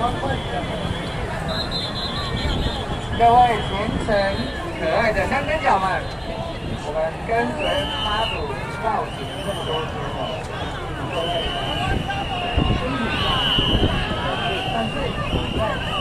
各位虔诚可爱的香灯脚们，我们跟随妈祖绕行这么多天了，各位身体上，但是在